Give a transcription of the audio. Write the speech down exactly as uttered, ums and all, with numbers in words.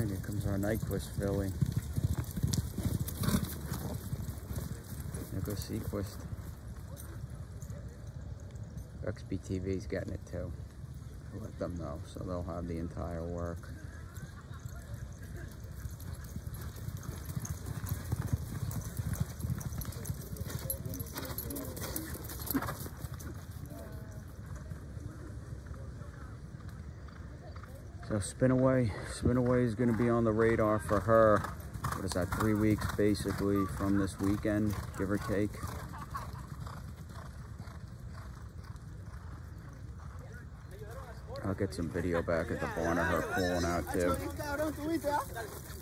Alright, here comes our Nyquist filly. There goes Sequist. X B T V's getting it too. I'll let them know, so they'll have the entire work. So Spinaway, Spinaway is going to be on the radar for her. What is that, three weeks basically from this weekend, give or take. I'll get some video back at the barn of her pulling out too.